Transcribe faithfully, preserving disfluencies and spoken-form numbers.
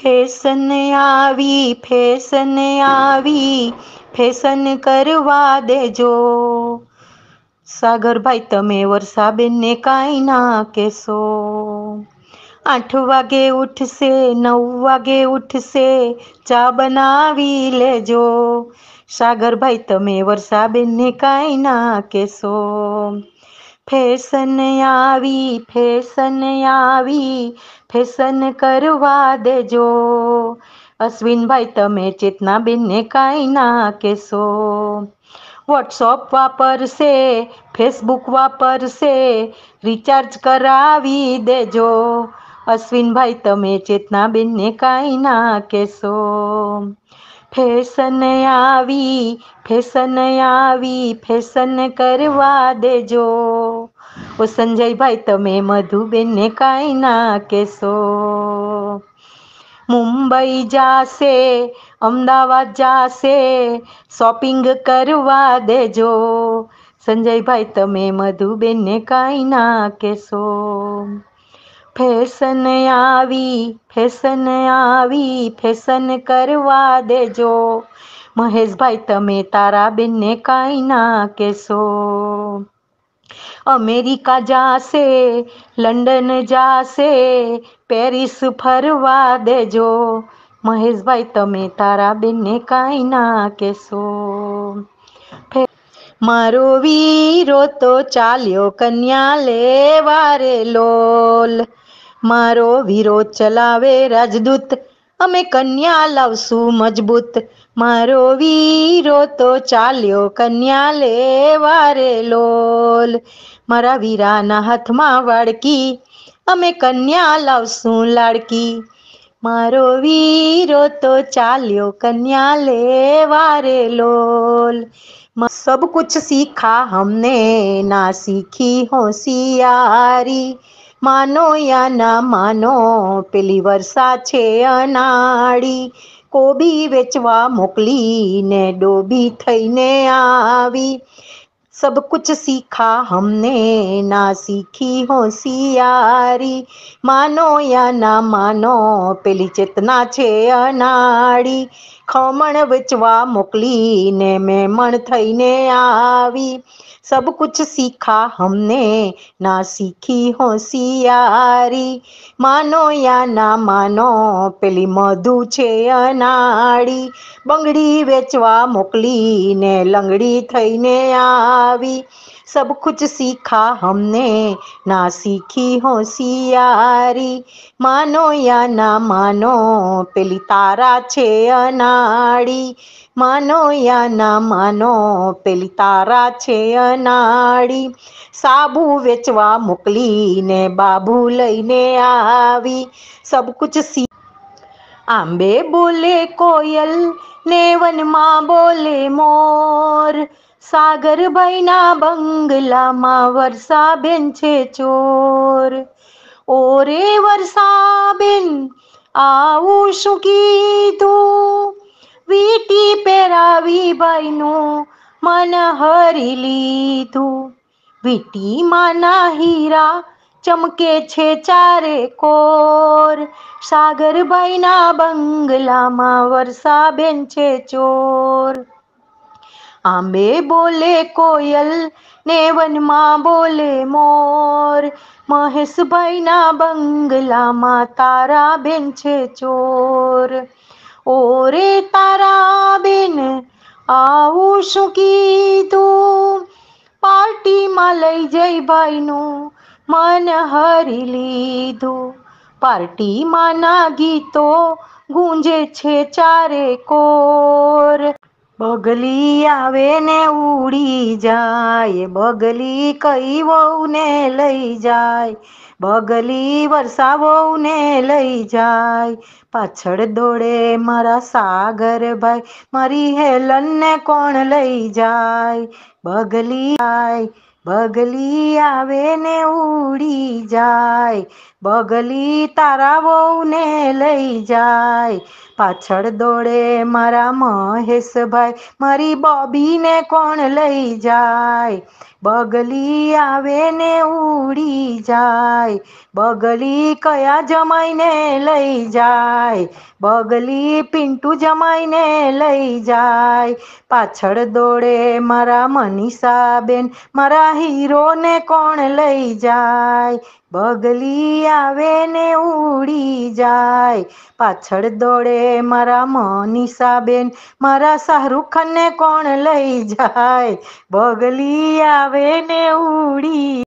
Fashion આવી fashion આવી fashion કરવા દેજો। સાગરભાઈ તમે વર્ષાબેનને કાંઈ ના કહેશો। આઠ વાગે ઉઠશે નવ વાગે ઉઠશે ચા બનાવી લેજો। સાગરભાઈ તમે વર્ષાબેનને કાંઈ ના કહેશો। ફેશન આવી ફેશન આવી ફેશન કરવા દેજો। અશ્વિનભાઈ તમે ચેતનાબેનને કાંઈ ના કહેશો। વોટ્સઅપ વાપરશે ફેસબુક વાપરશે રિચાર્જ કરાવી દેજો। અશ્વિનભાઈ તમે ચેતનાબેનને કાંઈ ના કહેશો। ફેશન આવી ફેશન આવી ફેશન કરવા દેજો। ઓ સંજયભાઈ તમે મધુબેનને કાંઈ ના કહેશો। મુંબઈ જાશે અમદાવાદ જાશે શોપિંગ કરવા દેજો। સંજયભાઈ તમે મધુબેનને કાંઈ ના કહેશો। ફેશન આવી ફેશન આવી ફેશન કરવા દેજો। મહેશભાઈ તમે તારાબેનને કાંઈ ના કહેશો। અમેરિકા જાશે લંડન જાશે પેરિસ ફરવા દેજો। મહેશભાઈ તમે તારાબેનને કાંઈ ના કહેશો। મારો વીરો તો ચાલ્યો કન્યા લેવા રે લોલ। મારો વીરો ચલાવે રાજદૂત અમે કન્યા લાવશું મજબૂત। મારો વીરો તો ચાલ્યો કન્યા લેવા રે લોલ। મારા વીરાના હાથમાં વાડકી અમે કન્યા લાવશું લાડકી। મારો વીરો તો ચાલ્યો કન્યા લેવા રે લોલ। सब कुछ सीखा हमने ना सीखी होशियारी। मानो या ना मानो पेली वर्षा छे अनाड़ी। कोबी वेचवा मोकली ने डोबी थईने आवी। सब कुछ सीखा हमने ना सीखी होशियारी। मानो या ना मानो पेली चेतना छे अनाड़ी। खमण वेचवा मोकली ने मेमण थईने आवी। सब कुछ सीखा हमने ना सीखी होशियारी। मानो या ना मानो पेली मधु छे अनाड़ी। बंगड़ी वेचवा मोकली ने लंगड़ी थईने आवी। सब कुछ सीखा हमने ना सीखी होशियारी। मानो या ना मानो पेली तारा छे अनाड़ी। मानो या ना मानो पेली तारा छे अनाड़ी। साबू वेचवा मोकली ने बाबू लईने आवी। सब कुछ सी आंबे बोले कोयल ने वनमा बोले मोर। सागरभाई ना बंगला मा वर्षाबेन छे चोर। ओरे वर्षाबेन आવું શું કીધું। વીટી પહેરાવી ભાઈનું મન હરી લીધું। વીટી માના હીરા ચમકે છે ચારે કોર। સાગરભાઈના બંગલામાં વર્ષાબેન છે ચોર। આંબે બોલે કોયલ ને વનમાં બોલે મોર। મહેશભાઈના બંગલામાં તારાબેન છે ચોર। ઓરે તારાબેન આવું શું કીધું। પાર્ટીમાં લઈ જઈ ભાઈનું મન હરી લીધું। પાર્ટીમાં ના ગીતો ગુંજે છે ચારે કોર। બગલી આવે ને ઉડી જાય બગલી કઈ વહુને લઈ જાય। બગલી વર્ષા વહુને લઈ જાય। પાછળ દોડે મારા સાગરભાઈ મારી હેલનને કોણ લઈ જાય। બગલી આય બગલી આવે ને ઉડી જાય। બગલી તારા વહુને લઈ જાય। પાછળ દોડે મારા મહેશભાઈ મારી બોબીને કોણ લઈ જાય। બગલી આવે ને ઉડી જાય। બગલી કયા જમાઈને લઈ જાય। જાય, બગલી પિન્ટુ જમાઈને લઈ જાય, પાછળ દોડે મારા મનીષાબેન, મારા હીરોને કોણ લઈ જાય, બગલી આવે ને ઉડી જાય, પાછળ દોડે મારા મનીષાબેન, મારા શાહરુખ ખાનને કોણ લઈ જાય, બગલી આવે ને ઉડી